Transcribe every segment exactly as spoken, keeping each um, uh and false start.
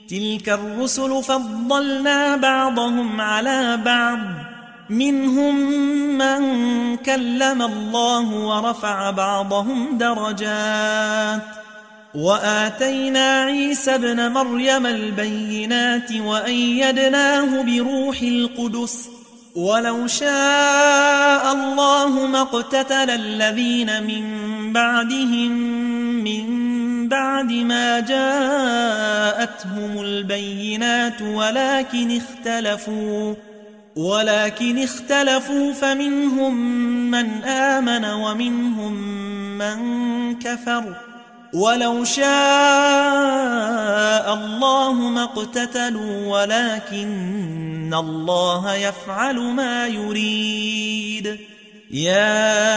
تلك الرسل فضلنا بعضهم على بعض منهم من كلم الله ورفع بعضهم درجات وآتينا عيسى ابن مريم البينات وأيدناه بروح القدس ولو شاء الله ما اقتتل الذين من بعدهم من بعد ما جاءتهم البينات ولكن اختلفوا ولكن اختلفوا فمنهم من آمن ومنهم من كفر ولو شاء الله ما اقتتلوا ولكن الله يفعل ما يريد. يا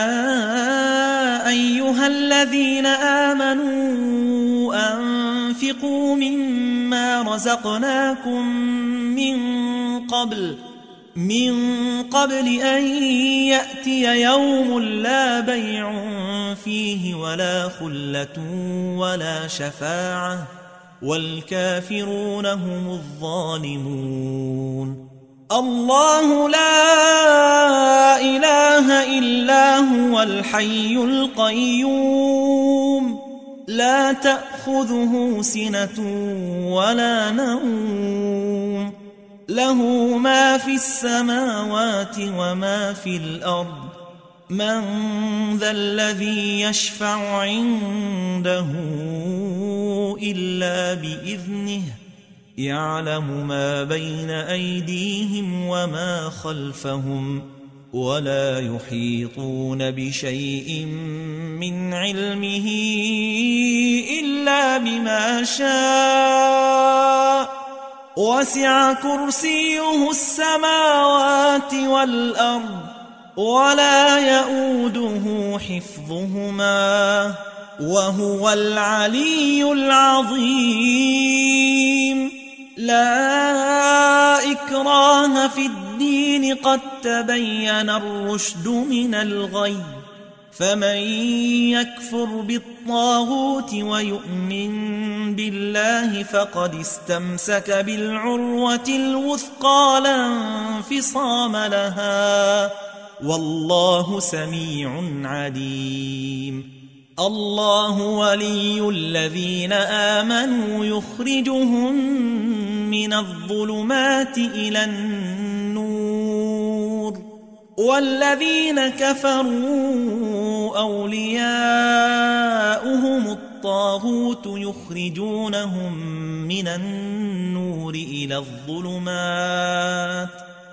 أيها الذين آمنوا أنفقوا مما رزقناكم من قبل من قبل أن يأتي يوم لا بيع فيه ولا خلة ولا شفاعة والكافرون هم الظالمون. الله لا إله إلا هو الحي القيوم لا تأخذه سنة ولا نوم له ما في السماوات وما في الأرض من ذا الذي يشفع عنده إلا بإذنه يعلم ما بين أيديهم وما خلفهم ولا يحيطون بشيء من علمه إلا بما شاء وسع كرسيه السماوات والأرض ولا يؤوده حفظهما وهو العلي العظيم. لا إكراه في الدين قد تبين الرشد من الغي فمن يكفر بالطاغوت ويؤمن بالله فقد استمسك بالعروة الوثقى لا انفصام لها والله سميع عليم. الله ولي الذين آمنوا يخرجهم من الظلمات إلى النور والذين كفروا أولياؤهم الطاغوت يخرجونهم من النور إلى الظلمات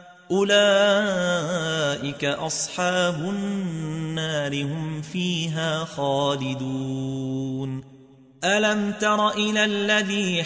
أولئك أصحاب النار هم فيها خالدون. ألم تر إلى الذي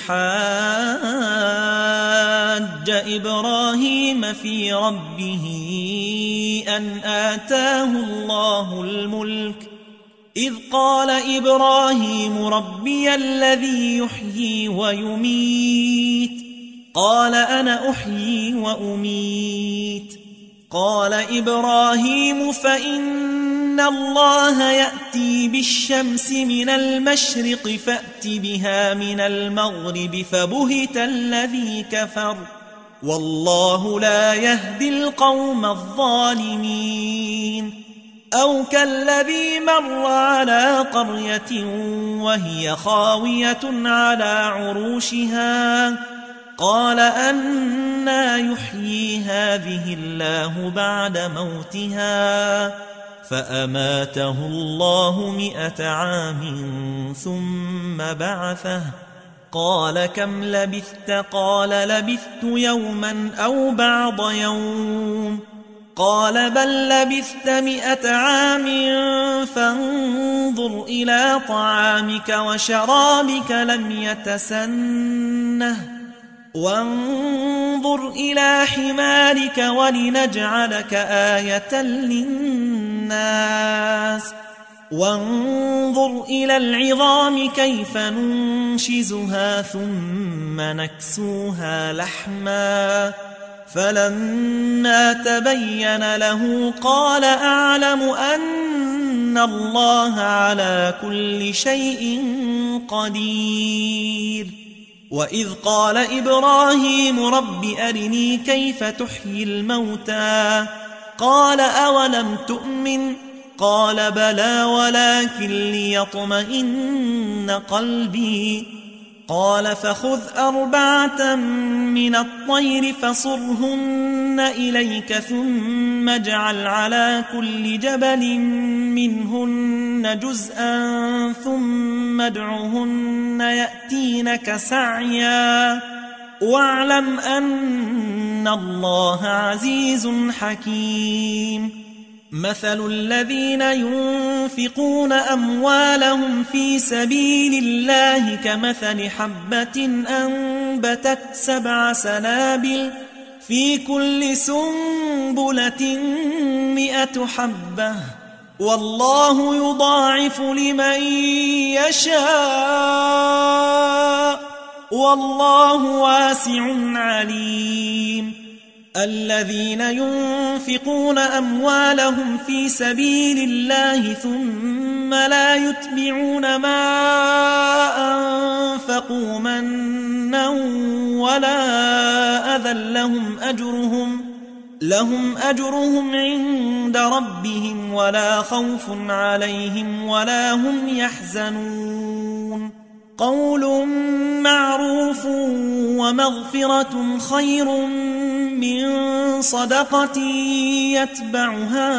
حاج إبراهيم في ربه أن آتاه الله الملك إذ قال إبراهيم ربي الذي يحيي ويميت قال أنا أحيي وأميت قال إبراهيم فإن الله يأتي بالشمس من المشرق فأت بها من المغرب فبهت الذي كفر والله لا يهدي القوم الظالمين. أو كالذي مر على قرية وهي خاوية على عروشها قال أنى يحيي هذه الله بعد موتها فأماته الله مئة عام ثم بعثه قال كم لبثت قال لبثت يوما أو بعض يوم قال بل لبثت مئة عام فانظر إلى طعامك وشرابك لم يتسنه وانظر إلى حمارك ولنجعلك آية للناس وانظر إلى العظام كيف ننشزها ثم نكسوها لحما فلما تبين له قال أعلم أن الله على كل شيء قدير. وإذ قال إبراهيم رب أرني كيف تحيي الموتى قال أولم تؤمن قال بلى ولكن ليطمئن قلبي قال فخذ أربعة من الطير فصرهن إليك ثم اجعل على كل جبل منهن جزءا ثم ادعهن يأتينك سعيا واعلم أن الله عزيز حكيم مثل الذين ينفقون أموالهم في سبيل الله كمثل حبة أنبتت سبع سنابل في كل سنبلة مئة حبة والله يضاعف لمن يشاء والله واسع عليم الذين ينفقون أموالهم في سبيل الله ثم لا يتبعون ما أنفقوا منا ولا أذى لهم أجرهم لهم أجرهم عند ربهم ولا خوف عليهم ولا هم يحزنون قول معروف ومغفرة خير من صدقة يتبعها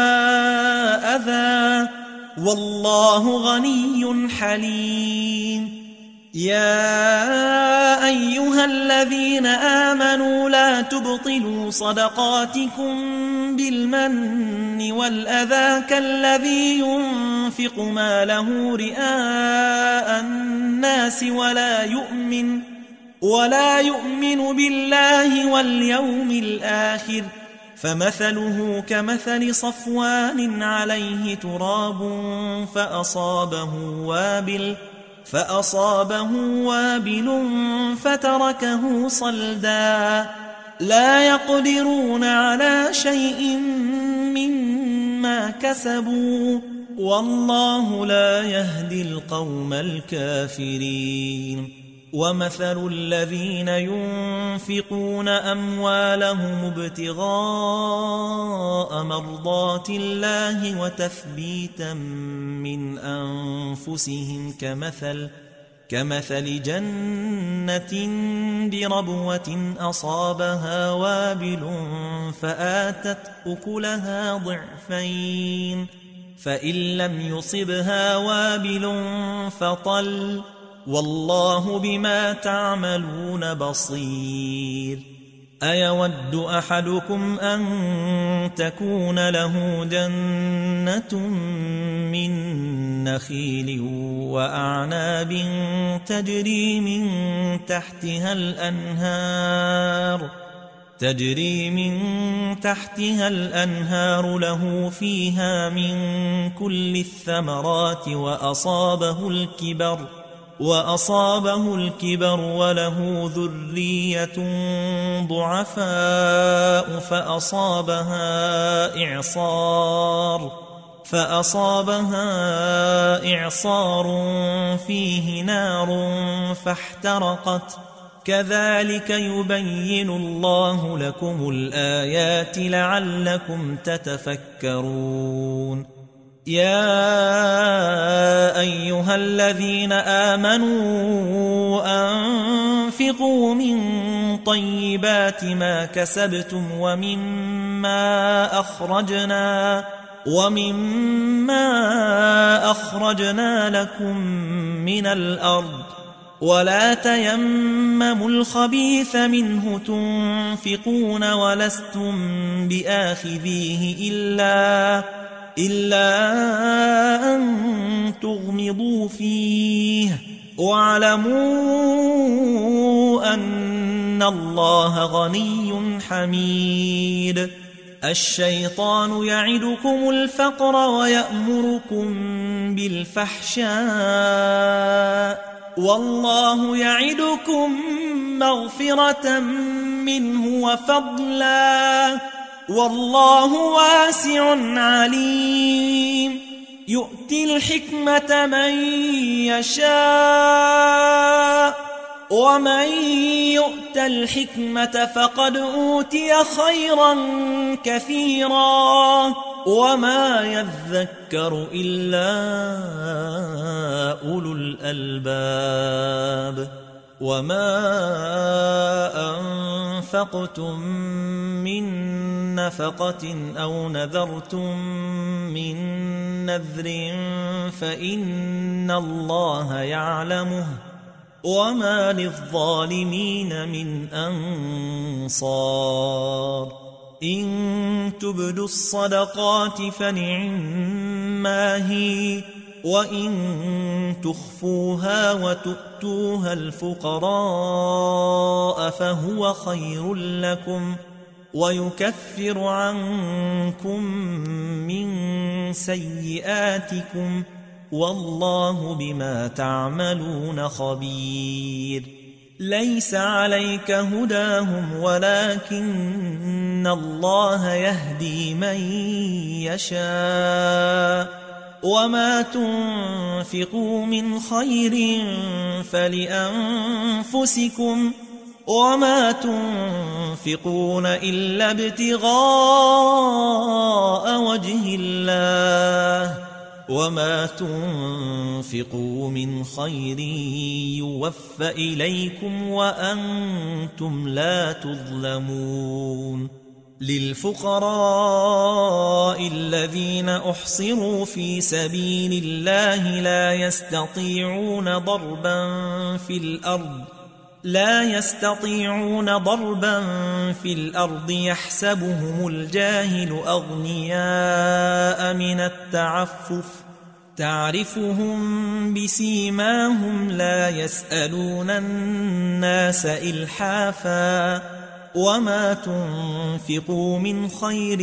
أذى والله غني حليم يا أيها الذين آمنوا لا تبطلوا صدقاتكم بالمن والأذى كالذي ينفق ماله رئاء الناس ولا يؤمن ولا يؤمن بالله واليوم الآخر فمثله كمثل صفوان عليه تراب فأصابه وابل فأصابه وابل فتركه صلدا لا يقدرون على شيء مما كسبوا والله لا يهدي القوم الكافرين ومثل الذين ينفقون أموالهم ابتغاء مرضات الله وتثبيتا من أنفسهم كمثل كمثل جنة بربوة أصابها وابل فآتت أكلها ضعفين فإن لم يصبها وابل فطل والله بما تعملون بصير أيود أحدكم أن تكون له جنة من نخيل وأعناب تجري من تحتها الأنهار تجري من تحتها الأنهار له فيها من كل الثمرات وأصابه الكبر وأصابه الكبر وله ذرية ضعفاء فأصابها إعصار فأصابها إعصار فيه نار فاحترقت كذلك يبين الله لكم الآيات لعلكم تتفكرون يا أيها الذين آمنوا أنفقوا من طيبات ما كسبتم ومما أخرجنا ومما أخرجنا لكم من الأرض ولا تيمموا الخبيث منه تنفقون ولستم بآخذيه إلا إلا أن تغمضوا فيه واعلموا أن الله غني حميد الشيطان يعدكم الفقر ويأمركم بالفحشاء والله يعدكم مغفرة منه وفضلا والله واسع عليم يؤتي الحكمة من يشاء ومن يؤت الحكمة فقد أوتي خيرا كثيرا وما يذكر إلا أولو الألباب وما أنفقتم من نفقة أو نذرتم من نذر فإن الله يعلمه وما للظالمين من أنصار إن تبدوا الصدقات فنعما هي وإن تخفوها وتؤتوها الفقراء فهو خير لكم ويكفر عنكم من سيئاتكم والله بما تعملون خبير ليس عليك هداهم ولكن الله يهدي من يشاء وما تنفقوا من خير فلأنفسكم وما تنفقون إلا ابتغاء وجه الله وما تنفقوا من خير يوفى إليكم وأنتم لا تظلمون للفقراء الذين أحصروا في سبيل الله لا يستطيعون ضربا في الأرض لا يستطيعون ضربا في الأرض يحسبهم الجاهل أغنياء من التعفف تعرفهم بسيماهم لا يسألون الناس إلحافا وما تنفقوا من خير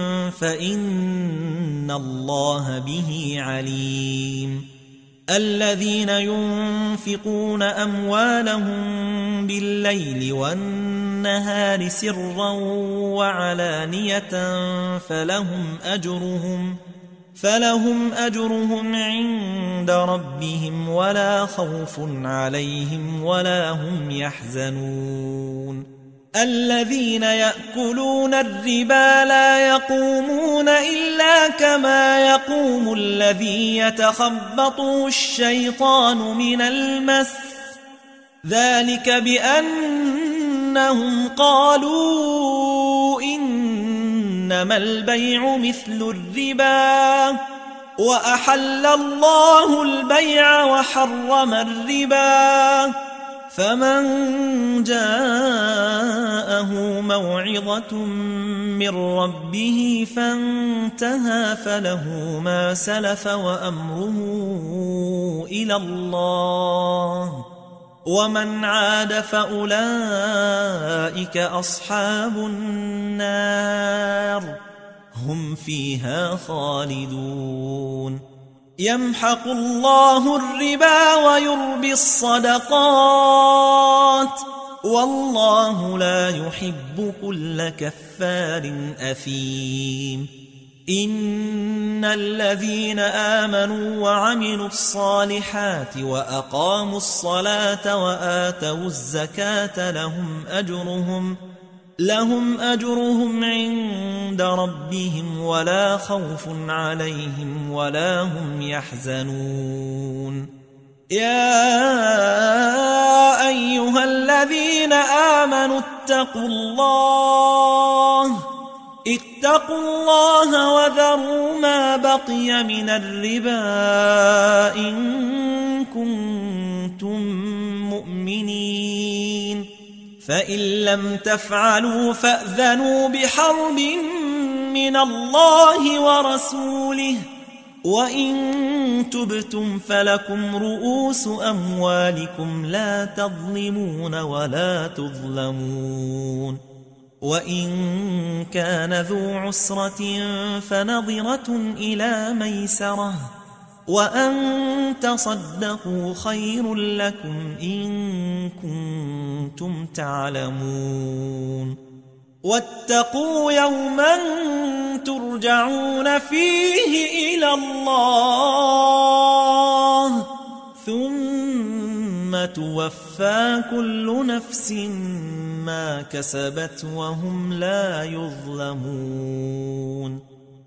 فإن الله به عليم الذين ينفقون أموالهم بالليل والنهار سرا وعلانية فلهم أجرهم فلهم أجرهم عند ربهم ولا خوف عليهم ولا هم يحزنون الذين يأكلون الربا لا يقومون إلا كما يقوم الذي يتخبطه الشيطان من المس ذلك بأنهم قالوا إنما البيع مثل الربا وأحل الله البيع وحرم الربا فمن جاءه موعظة من ربه فانتهى فله ما سلف وأمره إلى الله ومن عاد فأولئك أصحاب النار هم فيها خالدون يمحق الله الربا ويربي الصدقات والله لا يحب كل كفار أثيم إن الذين آمنوا وعملوا الصالحات وأقاموا الصلاة وآتوا الزكاة لهم أجرهم لهم أجرهم عند ربهم ولا خوف عليهم ولا هم يحزنون يا أيها الذين آمنوا اتقوا الله اتقوا الله وذروا ما بقي من الربا إن كنتم مؤمنين فإن لم تفعلوا فأذنوا بحرب من الله ورسوله وإن تبتم فلكم رؤوس أموالكم لا تظلمون ولا تظلمون وإن كان ذو عسرة فنظرة إلى ميسرة وأن تصدقوا خير لكم إن كنتم تعلمون واتقوا يوما ترجعون فيه إلى الله ثم ثم توفى كل نفس ما كسبت وهم لا يظلمون.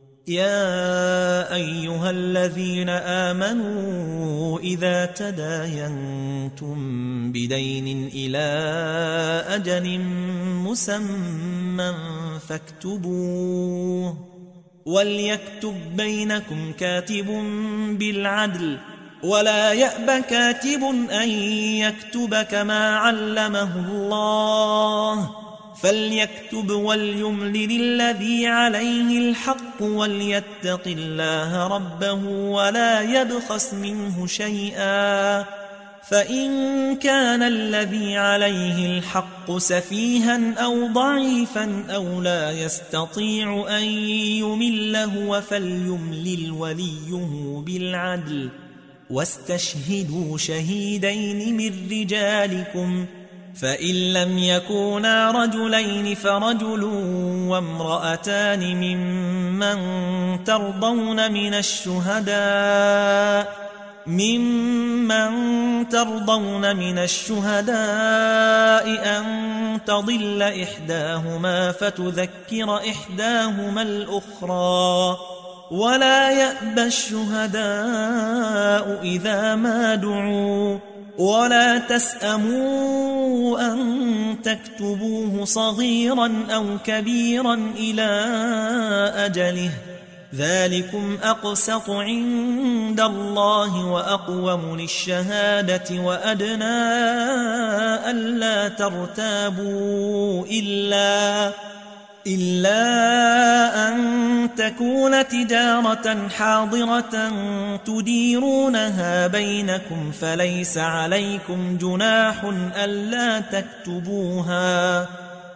يا أيها الذين آمنوا إذا تداينتم بدين إلى أجل مسمى فاكتبوه، وليكتب بينكم كاتب بالعدل، ولا يأب كاتب أن يكتب كما علمه الله، فليكتب وليملل الذي عليه الحق وليتق الله ربه ولا يبخس منه شيئا، فإن كان الذي عليه الحق سفيها أو ضعيفا أو لا يستطيع أن يمله فليملل وليه بالعدل، واستشهدوا شهيدين من رجالكم، فإن لم يكونا رجلين فرجل وامرأتان ممن ترضون من الشهداء ممن ترضون من الشهداء أن تضل إحداهما فتذكر إحداهما الأخرى، ولا يأبى الشهداء إذا ما دعوا، ولا تسأموا أن تكتبوه صغيرا أو كبيرا إلى أجله، ذلكم أقسط عند الله وأقوم للشهادة وأدنى ألا ترتابوا إلا إلا أن تكون تجارة حاضرة تديرونها بينكم فليس عليكم جناح ألا تكتبوها،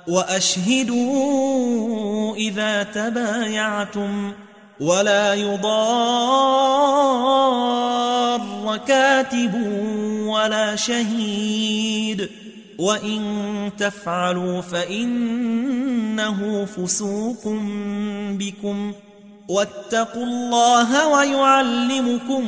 وأشهدوا إذا تبايعتم، ولا يضار كاتب ولا شهيد، وإن تفعلوا فإنه فسوق بكم، واتقوا الله ويعلمكم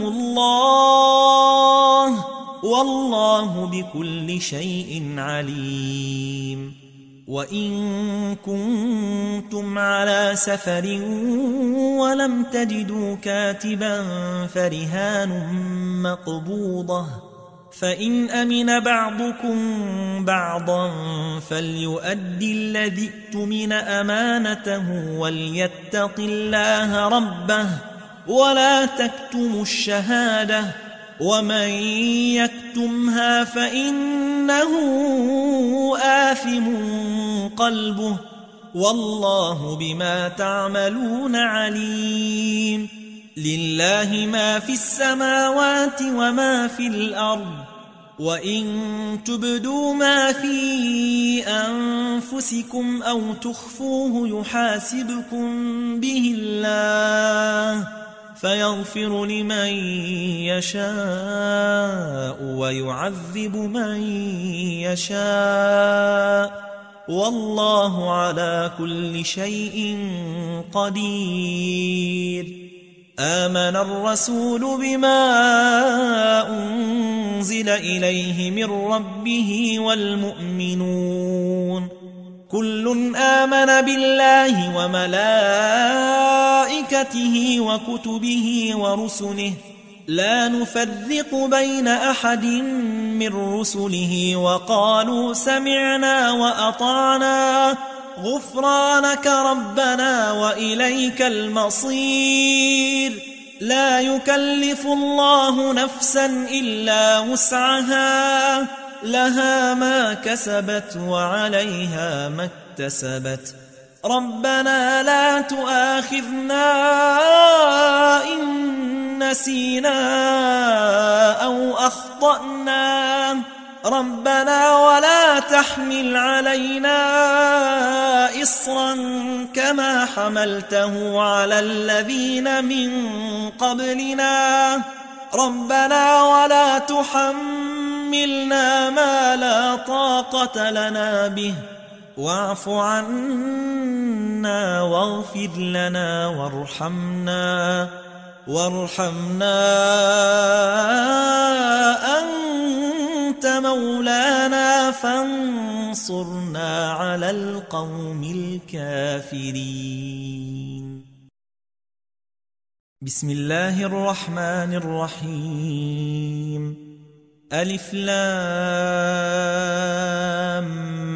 الله، والله بكل شيء عليم. وإن كنتم على سفر ولم تجدوا كاتبا فرهان مقبوضة، فإن أمن بعضكم بعضا فليؤدي الذي اؤتمن أمانته وليتق الله ربه ولا تكتموا الشهادة، ومن يكتمها فإنه آثم قلبه، والله بما تعملون عليم. لله ما في السماوات وما في الأرض، وإن تبدوا ما في أنفسكم أو تخفوه يحاسبكم به الله، فيغفر لمن يشاء ويعذب من يشاء، والله على كل شيء قدير. آمن الرسول بما أنزل إليه من ربه والمؤمنون كل آمن بالله وملائكته وكتبه ورسله لا نفرق بين أحد من رسله وقالوا سمعنا وأطعنا غفرانك ربنا وإليك المصير. لا يكلف الله نفسا إلا وسعها، لها ما كسبت وعليها ما اكتسبت. ربنا لا تؤاخذنا إن نسينا أو أخطأنا، ربنا ولا تحمل علينا إصرا كما حملته على الذين من قبلنا، ربنا ولا تحملنا ما لا طاقة لنا به، واعف عنا واغفر لنا وارحمنا وارحمنا أنت مولانا فانصرنا على القوم الكافرين. بسم الله الرحمن الرحيم. ألف لام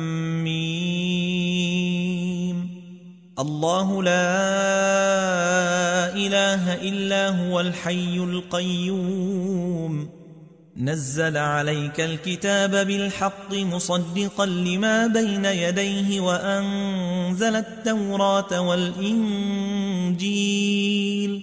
ميم. الله لا إله إلا هو الحي القيوم نزل عليك الكتاب بالحق مصدقا لما بين يديه وأنزل التوراة والإنجيل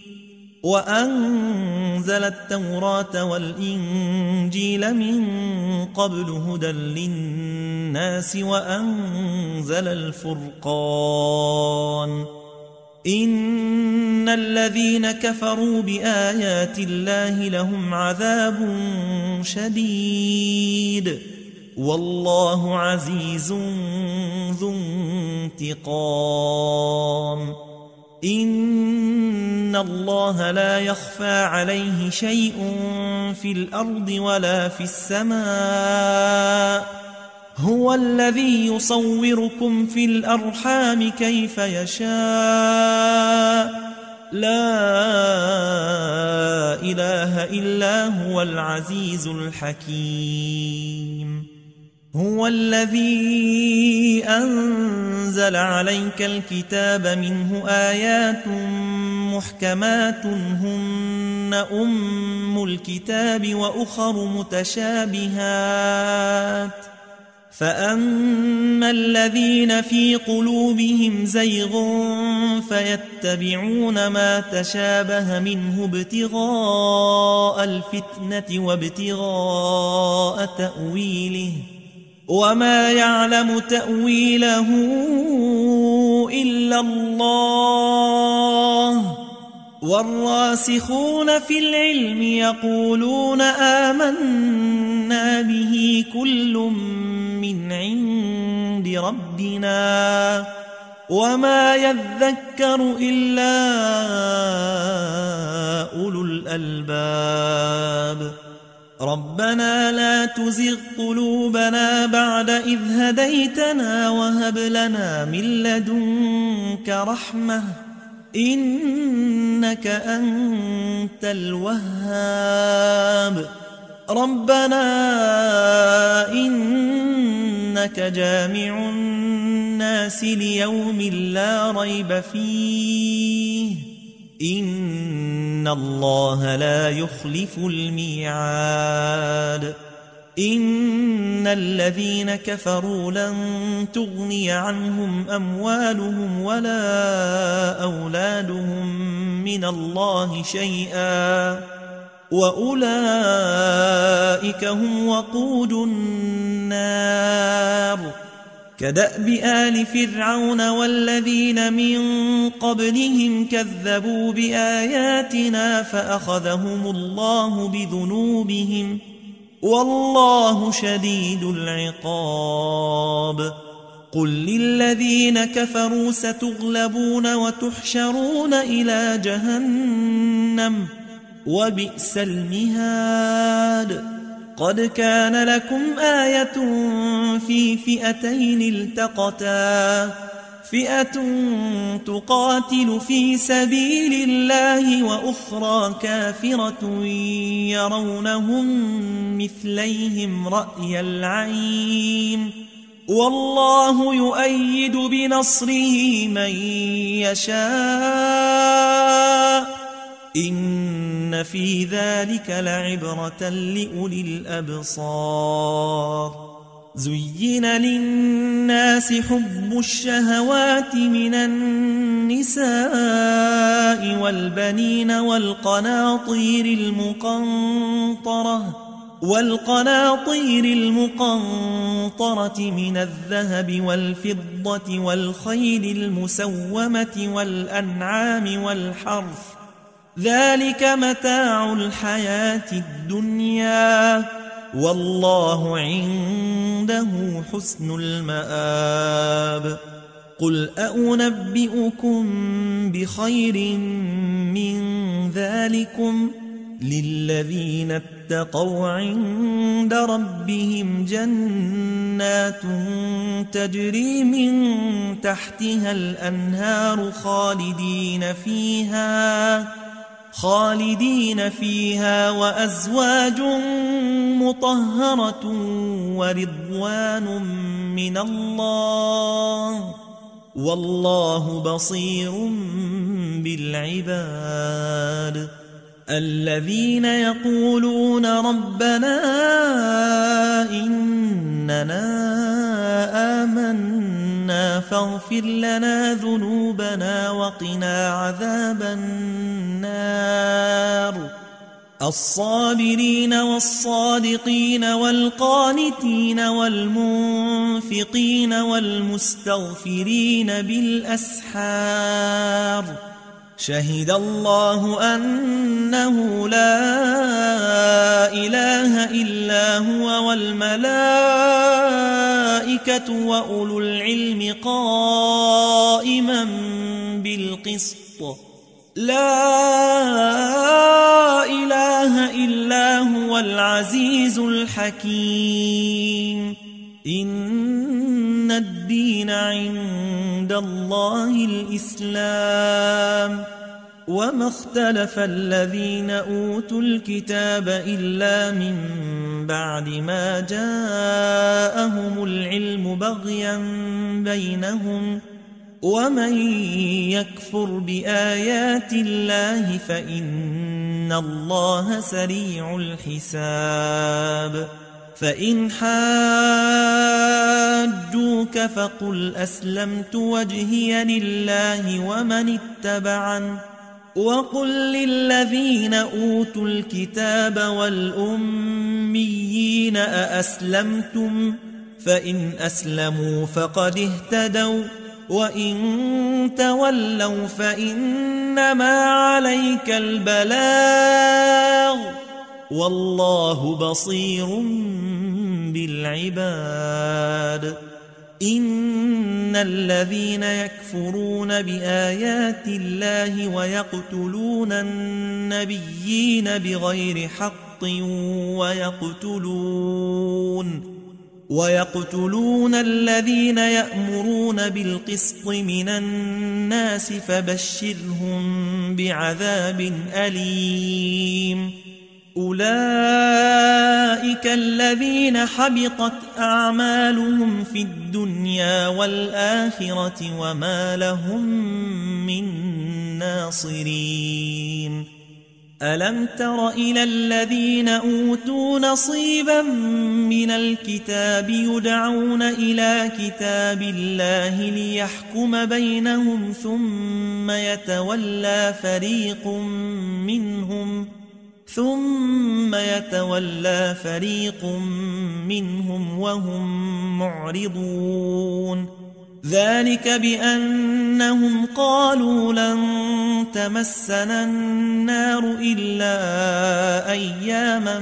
وأنزل التوراة والإنجيل من قبل هدى للناس وأنزل الفرقان. إن الذين كفروا بآيات الله لهم عذاب شديد والله عزيز ذو انتقام. إن الله لا يخفى عليه شيء في الأرض ولا في السماء. هو الذي يصوركم في الأرحام كيف يشاء. لا إله إلا هو العزيز الحكيم. هو الذي أنزل عليك الكتاب منه آيات محكمات هن أم الكتاب وأخر متشابهات فأما الذين في قلوبهم زيغ فيتبعون ما تشابه منه ابتغاء الفتنة وابتغاء تأويله وما يعلم تأويله إلا الله والراسخون في العلم يقولون آمنا به كل من عند ربنا وما يذكر إلا أولو الألباب. ربنا لا تزغ قلوبنا بعد إذ هديتنا وهب لنا من لدنك رحمة إنك أنت الوهاب. ربنا إنك جامع الناس ليوم لا ريب فيه إن الله لا يخلف الميعاد. إن الذين كفروا لن تغني عنهم أموالهم ولا أولادهم من الله شيئا وأولئك هم وقود النار. كدأب آل فرعون والذين من قبلهم كذبوا بآياتنا فأخذهم الله بذنوبهم والله شديد العقاب. قل للذين كفروا ستغلبون وتحشرون إلى جهنم وبئس المهاد. قد كان لكم آية في فئتين التقتا فئة تقاتل في سبيل الله وأخرى كافرة يرونهم مثليهم رأي العين والله يؤيد بنصره من يشاء إن في ذلك لعبرة لأولي الأبصار. زين للناس حب الشهوات من النساء والبنين والقناطير المقنطرة والقناطير المقنطرة من الذهب والفضة والخيل المسومة والأنعام والحرث ذلك متاع الحياة الدنيا والله عنده حسن المآب. قل أنبئكم بخير من ذلكم للذين اتقوا عند ربهم جنات تجري من تحتها الأنهار خالدين فيها خالدين فيها وأزواج مطهرة ورضوان من الله والله بصير بالعباد. الذين يقولون ربنا إننا آمنا فاغفر لنا ذنوبنا وقنا عذاب النار. الصابرين والصادقين والقانتين والمنفقين والمستغفرين بالأسحار. شهد الله أنه لا إله إلا هو والملائكة وأولو العلم قائما بالقسط. لا إله إلا هو العزيز الحكيم. إن الدين عند الله الإسلام وما اختلف الذين أوتوا الكتاب إلا من بعد ما جاءهم العلم بغيا بينهم ومن يكفر بآيات الله فإن الله سريع الحساب. فإن حاجوك فقل أسلمت وجهي لله ومن اتبعن وقل للذين أوتوا الكتاب والأميين أأسلمتم فإن أسلموا فقد اهتدوا وإن تولوا فإنما عليك البلاغ والله بصير بالعباد. إن الذين يكفرون بآيات الله ويقتلون النبيين بغير حق ويقتلون ويقتلون الذين يأمرون بالقسط من الناس فبشرهم بعذاب أليم. أولئك الذين حبطت أعمالهم في الدنيا والآخرة وما لهم من ناصرين. ألم تر إلى الذين أوتوا نصيبا من الكتاب يدعون إلى كتاب الله ليحكم بينهم ثم يتولى فريق منهم ثم يتولى فريق منهم وهم معرضون. ذلك بأنهم قالوا لن تمسنا النار إلا أياما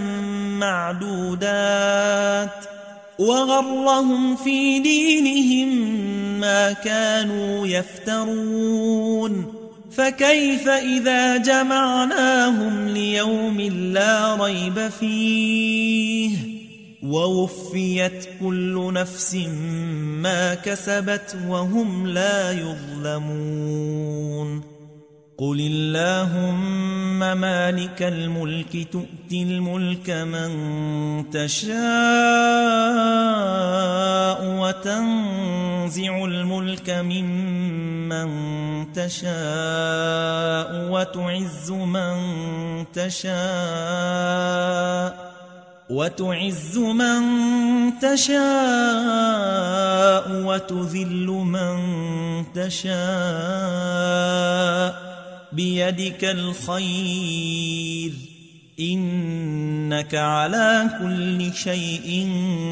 معدودات وغرهم في دينهم ما كانوا يفترون. فكيف إذا جمعناهم ليوم لا ريب فيه ووفيت كل نفس ما كسبت وهم لا يظلمون. قل اللهم مالك الملك تؤتي الملك من تشاء وتنزع الملك ممن تشاء وتعز من تشاء وتعز من تشاء وتذل من تشاء بيدك الخير إنك على كل شيء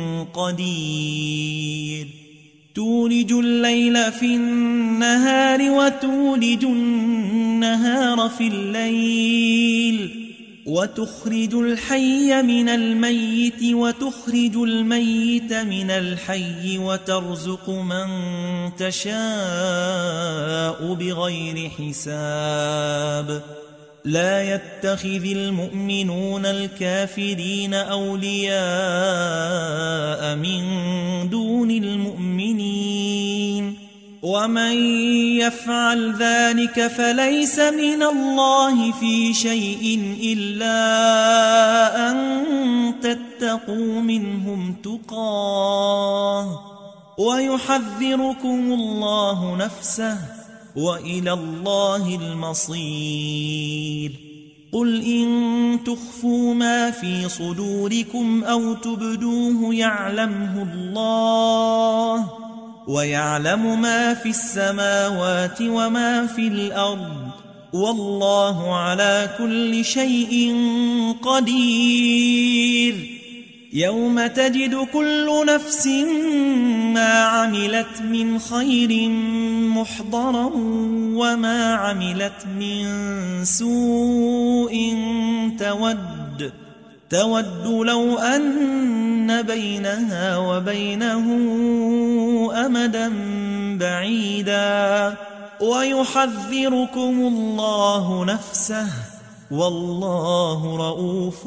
قدير. تولج الليل في النهار وتولج النهار في الليل وتخرج الحي من الميت وتخرج الميت من الحي وترزق من تشاء بغير حساب. لا يتخذ المؤمنون الكافرين أولياء من دون المؤمنين ومن يفعل ذلك فليس من الله في شيء إلا أن تتقوا منهم تقاه ويحذركم الله نفسه وإلى الله المصير. قل إن تخفوا ما في صدوركم أو تبدوه يعلمه الله ويعلم ما في السماوات وما في الأرض والله على كل شيء قدير. يوم تجد كل نفس ما عملت من خير محضرا وما عملت من سوء تود تود لو أن بينها وبينه أمدا بعيدا ويحذركم الله نفسه والله رؤوف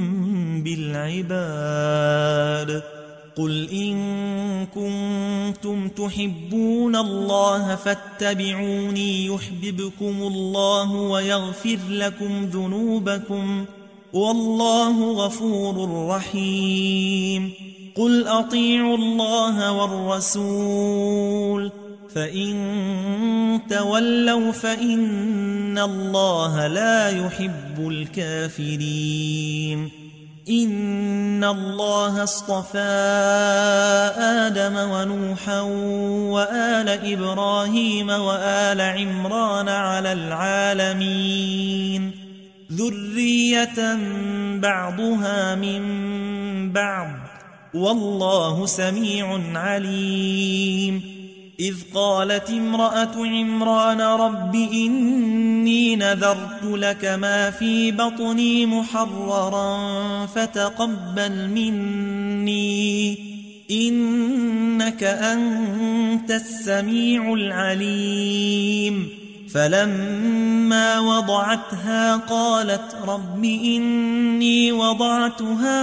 بالعباد. قل إن كنتم تحبون الله فاتبعوني يحببكم الله ويغفر لكم ذنوبكم والله غفور رحيم. قل أطيعوا الله والرسول فإن تولوا فإن الله لا يحب الكافرين. إن الله اصطفى آدم ونوحا وآل إبراهيم وآل عمران على العالمين ذرية بعضها من بعض والله سميع عليم. إذ قالت امرأة عمران رب إني نذرت لك ما في بطني محررا فتقبل مني إنك أنت السميع العليم. فلما وضعتها قالت رب إني وضعتها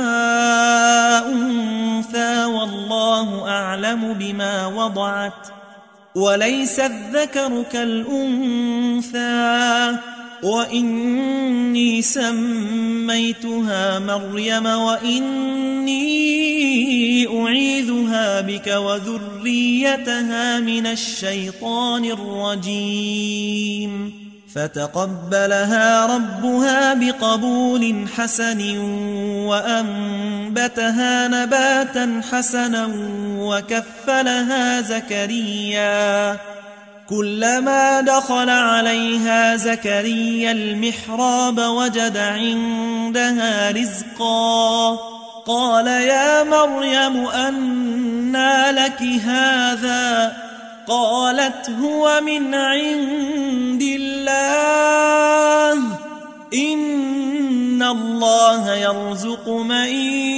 أنثى والله أعلم بما وضعت وليس الذكر كالأنثى وإني سميتها مريم وإني أعيذها بك وذريتها من الشيطان الرجيم. فتقبلها ربها بقبول حسن وأنبتها نباتا حسنا وكفلها زكريا كلما دخل عليها زكريا المحراب وجد عندها رزقا قال يا مريم أنى لك هذا قالت هو من عند الله إن الله يرزق من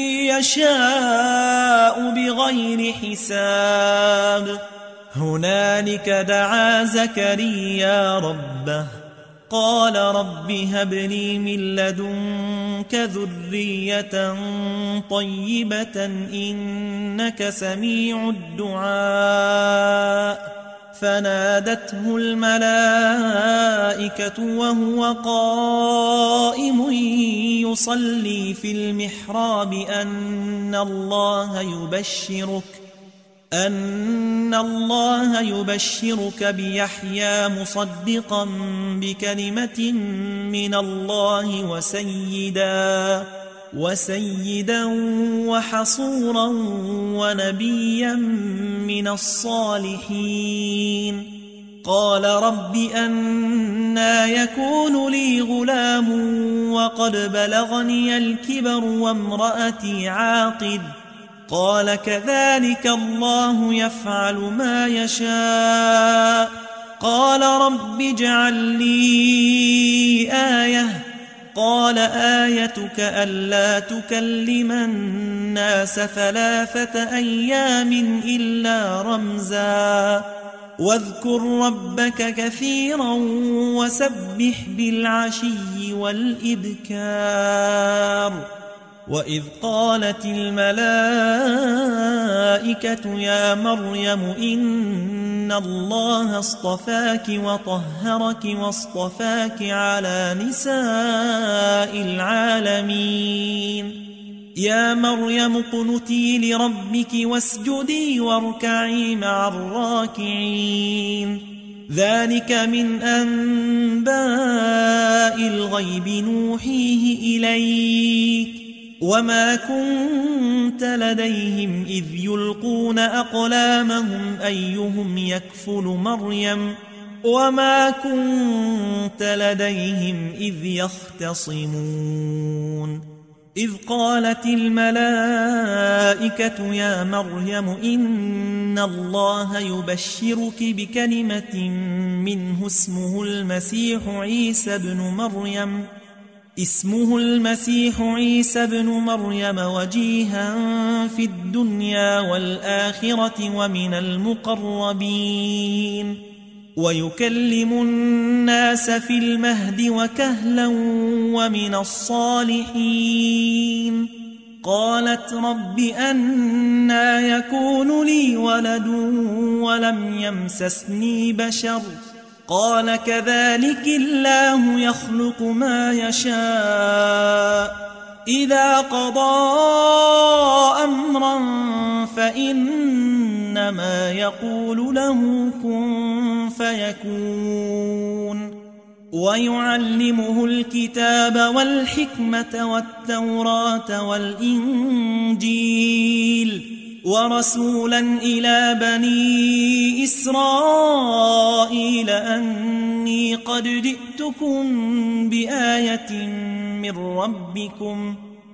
يشاء بغير حساب. هنالك دعا زكريا ربه قال رب هب لي من لدنك ذرية طيبة إنك سميع الدعاء. فنادته الملائكة وهو قائم يصلي في المحراب أن الله يبشرك أن الله يبشرك بيحيى مصدقا بكلمة من الله وسيدا وسيدا وحصورا ونبيا من الصالحين. قال رب أنى يكون لي غلام وقد بلغني الكبر وامرأتي عاقر قال كذلك الله يفعل ما يشاء. قال رب اجعل لي آية قال آيتك ألا تكلم الناس ثلاثة أيام إلا رمزا واذكر ربك كثيرا وسبح بالعشي والإبكار. وإذ قالت الملائكة يا مريم إن الله اصطفاك وطهرك واصطفاك على نساء العالمين يا مريم اقنتي لربك واسجدي واركعي مع الراكعين. ذلك من أنباء الغيب نوحيه إليك وما كنت لديهم إذ يلقون أقلامهم أيهم يكفل مريم وما كنت لديهم إذ يختصمون. إذ قالت الملائكة يا مريم إن الله يبشرك بكلمة منه اسمه المسيح عيسى بن مريم اسمه المسيح عيسى بن مريم وجيها في الدنيا والآخرة ومن المقربين ويكلم الناس في المهد وكهلا ومن الصالحين. قالت رب أنى يكون لي ولد ولم يمسسني بشر قال كذلك الله يخلق ما يشاء إذا قضى أمرا فإنما يقول له كن فيكون. ويعلمه الكتاب والحكمة والتوراة والإنجيل ورسولا إلى بني إسرائيل أني قد جئتكم بآية من ربكم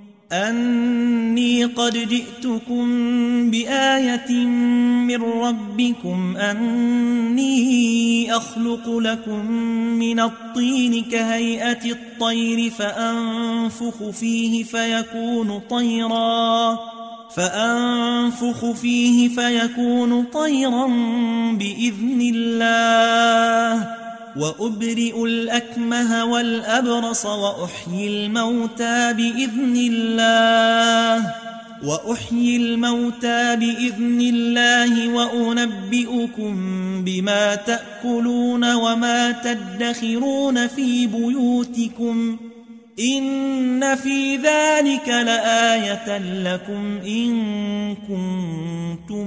أني قد جئتكم بآية من ربكم أني أخلق لكم من الطين كهيئة الطير فأنفخ فيه فيكون طيرا فأنفخ فيه فيكون طيرا بإذن الله وأبرئ الأكمه والأبرص وأحيي الموتى بإذن الله وأحيي الموتى بإذن الله وأنبئكم بما تأكلون وما تدخرون في بيوتكم إن في ذلك لآية لكم إن كنتم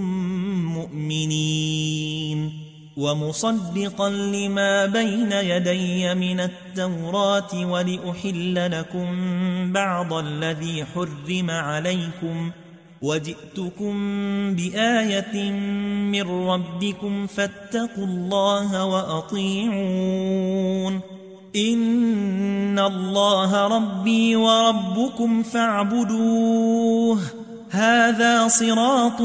مؤمنين. ومصدقا لما بين يدي من التوراة ولأحل لكم بعض الذي حرم عليكم وجئتكم بآية من ربكم فاتقوا الله وأطيعون. إن الله ربي وربكم فاعبدوه هذا صراط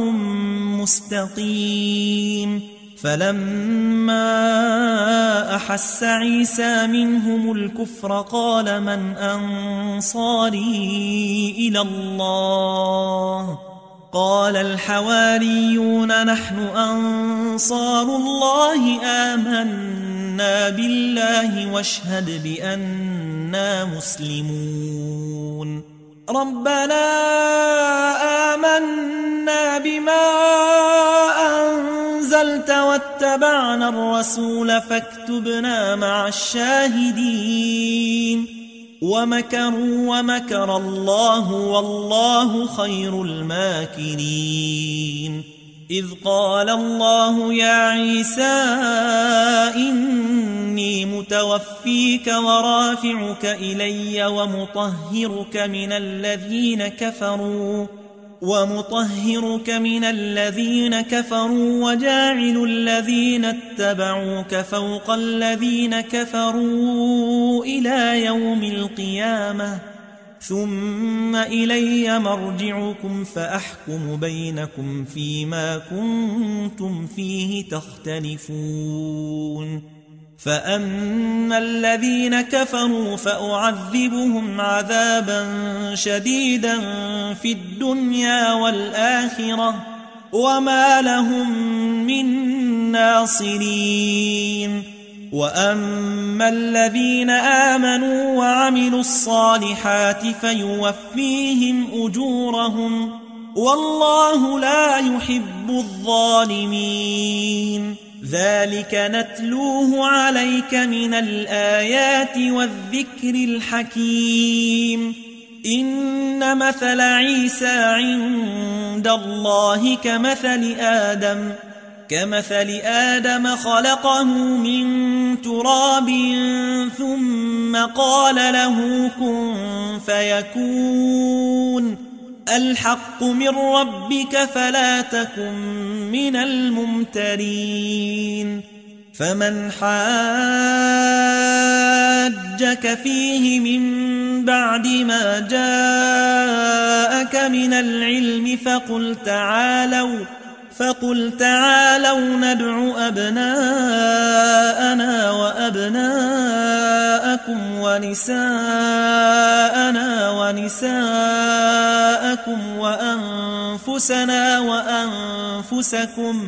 مستقيم. فلما أحس عيسى منهم الكفر قال من أنصاري إلى الله قال الحواريون نحن أنصار الله آمنا بالله واشهد بأننا مسلمون. ربنا آمنا بما أنزلت واتبعنا الرسول فاكتبنا مع الشاهدين. ومكروا ومكر الله والله خير الماكرين. إذ قال الله يا عيسى إني متوفيك ورافعك إلي ومطهرك من الذين كفروا ومطهرك من الذين كفروا وجاعل الذين اتبعوك فوق الذين كفروا إلى يوم القيامة ثم إلي مرجعكم فأحكم بينكم فيما كنتم فيه تختلفون. فأما الذين كفروا فأعذبهم عذابا شديدا في الدنيا والآخرة وما لهم من الناصرين وأما الذين آمنوا وعملوا الصالحات فيوفيهم أجورهم والله لا يحب الظالمين ذلك نتلوه عليك من الآيات والذكر الحكيم إن مثل عيسى عند الله كمثل آدم كمثل آدم خلقه من تراب ثم قال له كن فيكون الحق من ربك فلا تكن من الممترين فمن حاجك فيه من بعد ما جاءك من العلم فقل تعالوا فقل تعالوا ندع أبناءنا وأبناءكم ونساءنا ونساءكم وأنفسنا وأنفسكم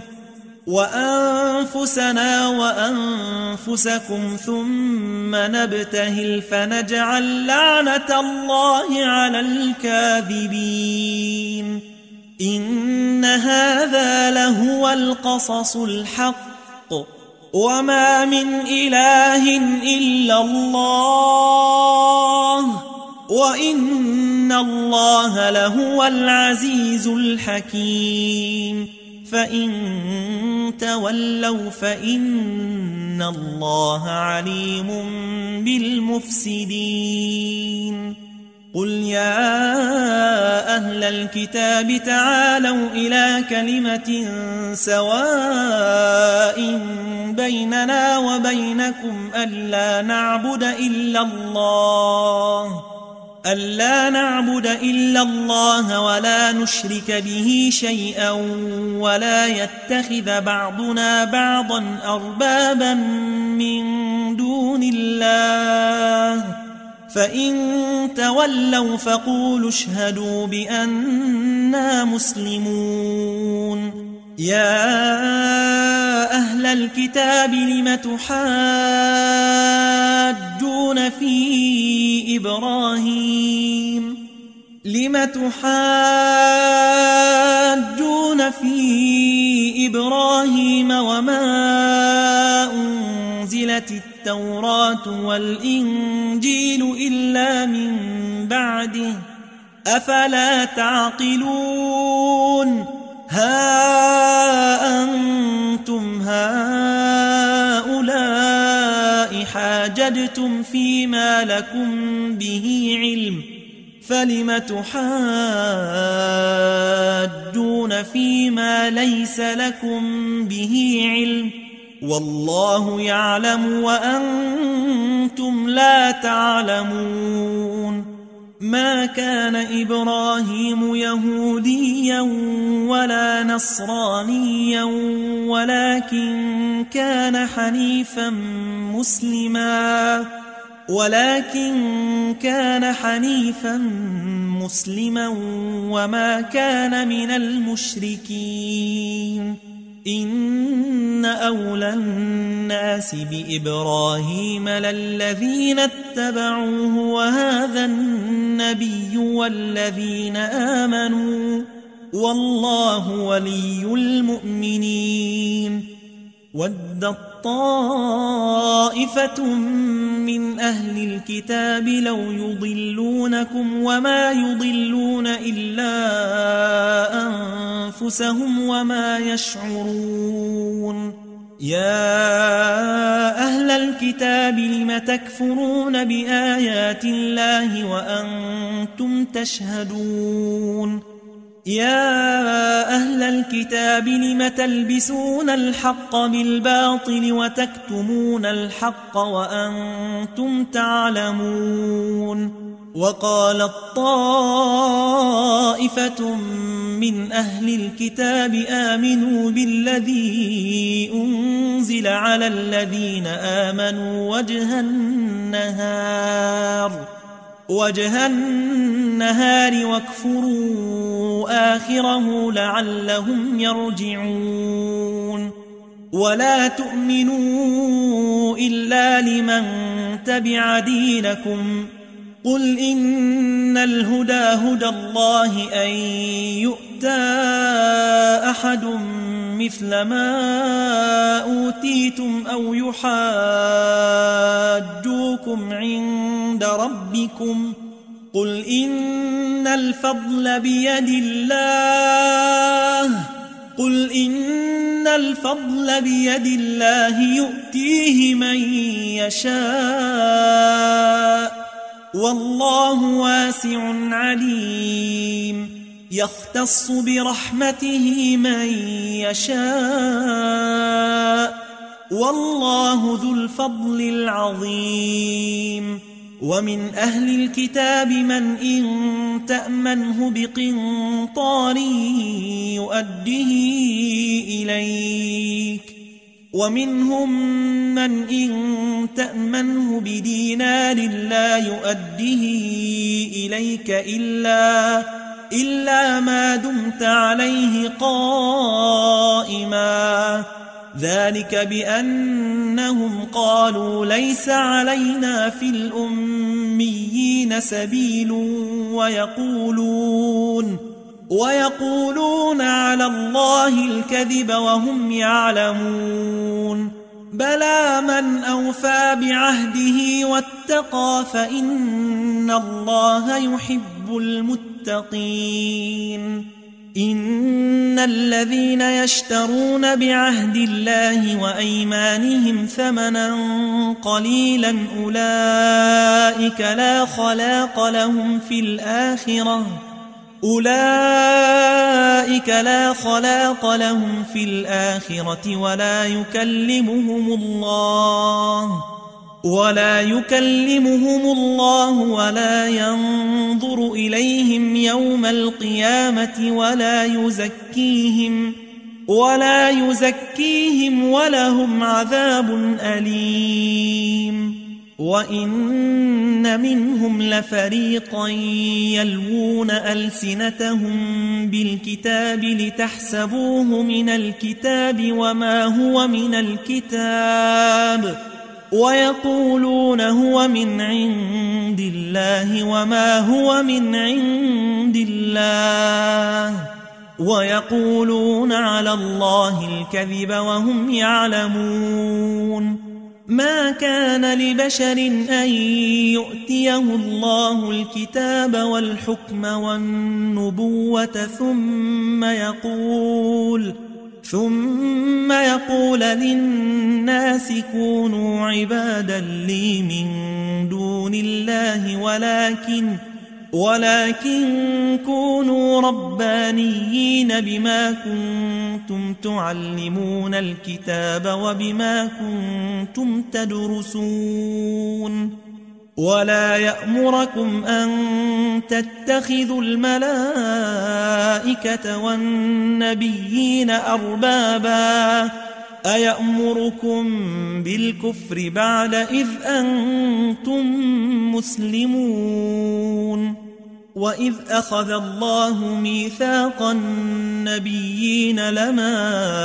وأنفسنا وأنفسكم ثم نبتهل فنجعل لعنة الله على الكاذبين إن هذا لهو القصص الحق وما من إله إلا الله وإن الله لهو العزيز الحكيم فإن تولوا فإن الله عليم بالمفسدين قل يا أهل الكتاب تعالوا إلى كلمة سواء بيننا وبينكم ألا نعبد إلا الله ألا نعبد إلا الله ولا نشرك به شيئا ولا يتخذ بعضنا بعضا أربابا من دون الله فإن تولوا فقولوا اشهدوا بأننا مسلمون يا أهل الكتاب لم تحاجون في إبراهيم لم تحاجون في إبراهيم وما أنزلت التوراة والإنجيل إلا من بعده أفلا تعقلون ها أنتم هؤلاء حاججتم فيما لكم به علم فلم تحاجون فيما ليس لكم به علم والله يعلم وأنتم لا تعلمون ما كان إبراهيم يهوديا ولا نصرانيا ولكن كان حنيفا مسلما ولكن كان حنيفا مسلما وما كان من المشركين إن أولى الناس بإبراهيم للذين اتبعوه وهذا النبي والذين آمنوا والله ولي المؤمنين ودت طائفة من أهل الكتاب لو يضلونكم وما يضلون إلا أنفسهم وما يشعرون يا أهل الكتاب لم تكفرون بآيات الله وأنتم تشهدون يا أهل الكتاب لم تلبسون الحق بالباطل وتكتمون الحق وأنتم تعلمون وقالت طائفة من أهل الكتاب آمنوا بالذي أنزل على الذين آمنوا وجه النهار وجه النهار واكفروا آخره لعلهم يرجعون ولا تؤمنوا إلا لمن تبع دينكم قل إن الهدى هدى الله أن يؤتى أحد مثل ما أوتيتم أو يحاجوكم عند ربكم قل إن الفضل بيد الله قل إن الفضل بيد الله يؤتيه من يشاء والله واسع عليم يختص برحمته من يشاء والله ذو الفضل العظيم ومن أهل الكتاب من إن تأمنه بقنطار يؤده إليك ومنهم من إن تأمنه بدينار لا يؤده إليك إلا, إلا ما دمت عليه قائما ذلك بأنهم قالوا ليس علينا في الأميين سبيل ويقولون ويقولون على الله الكذب وهم يعلمون بلى من أوفى بعهده واتقى فإن الله يحب المتقين إن الذين يشترون بعهد الله وأيمانهم ثمنا قليلا أولئك لا خلاق لهم في الآخرة أولئك لا خلاق لهم في الآخرة ولا يكلمهم الله ولا يكلمهم الله ولا ينظر إليهم يوم القيامة ولا يزكيهم ولا يزكيهم ولهم عذاب أليم وإن منهم لفريقا يلوون ألسنتهم بالكتاب لتحسبوه من الكتاب وما هو من الكتاب ويقولون هو من عند الله وما هو من عند الله ويقولون على الله الكذب وهم يعلمون ما كان لبشر أن يؤتيه الله الكتاب والحكم والنبوة ثم يقول ثم يقول للناس كونوا عبادا لي من دون الله ولكن ولكن كونوا ربانيين بما كنتم تعلمون الكتاب وبما كنتم تدرسون ولا يأمركم أن تتخذوا الملائكة والنبيين أربابا أيأمركم بالكفر بعد إذ أنتم مسلمون وإذ أخذ الله ميثاق النبيين لما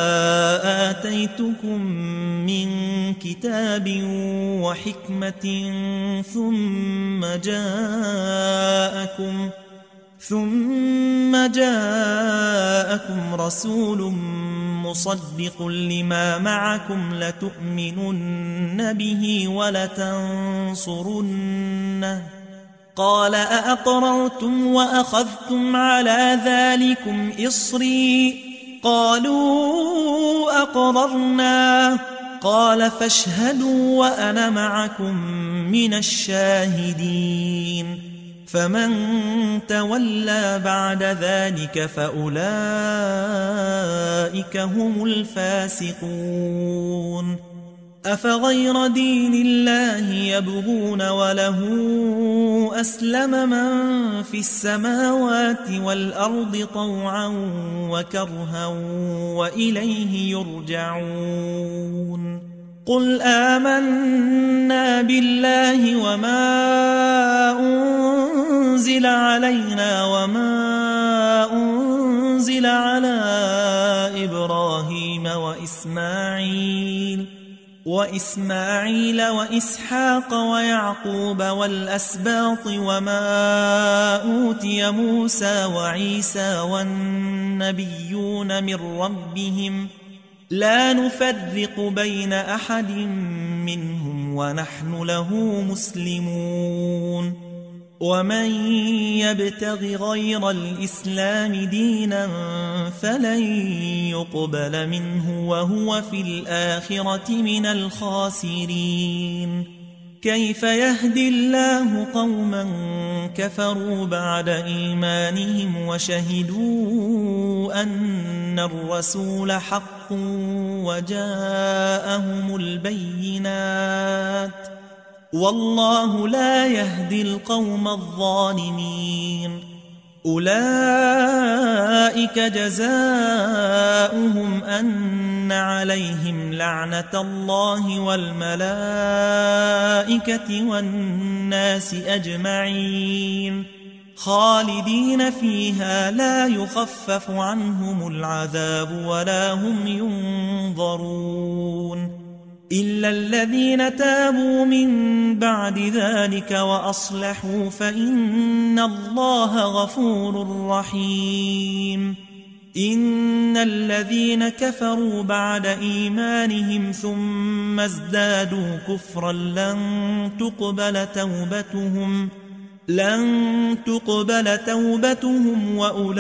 آتيتكم من كتاب وحكمة ثم جاءكم ثم جاءكم رسول مصدق لما معكم لتؤمنن به ولتنصرنه قال أأقررتم وأخذتم على ذلكم إصري قالوا أقررنا قال فاشهدوا وأنا معكم من الشاهدين فمن تولى بعد ذلك فأولئك هم الفاسقون أفغير دين الله يبغون وله أسلم من في السماوات والأرض طوعا وكرها وإليه يرجعون قل آمنا بالله وما أنزل علينا وما أنزل على إبراهيم وإسرائيل وإسماعيل وإسماعيل وإسحاق ويعقوب والأسباط وما أوتي موسى وعيسى والنبيون من ربهم لا نفرق بين أحد منهم ونحن له مسلمون ومن يبتغ غير الإسلام دينا فلن يقبل منه وهو في الآخرة من الخاسرين كيف يهدي الله قوما كفروا بعد إيمانهم وشهدوا أن الرسول حق وجاءهم البينات والله لا يهدي القوم الظالمين أولئك جزاؤهم أن عليهم لعنة الله والملائكة والناس أجمعين خالدين فيها لا يخفف عنهم العذاب ولا هم ينظرون إلا الذين تابوا من بعد ذلك وأصلحوا فإن الله غفور رحيم إن الذين كفروا بعد إيمانهم ثم ازدادوا كفرا لن تقبل توبتهم لن تقبل توبتهم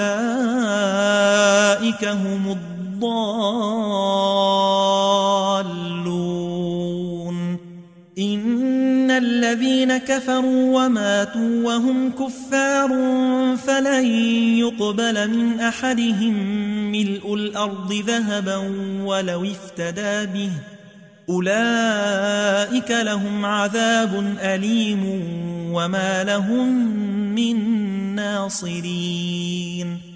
وأولئك هم الضالون إن الذين كفروا وماتوا وهم كفار فلن يقبل من أحدهم ملء الأرض ذهبا ولو افتدى به أولئك لهم عذاب أليم وما لهم من ناصرين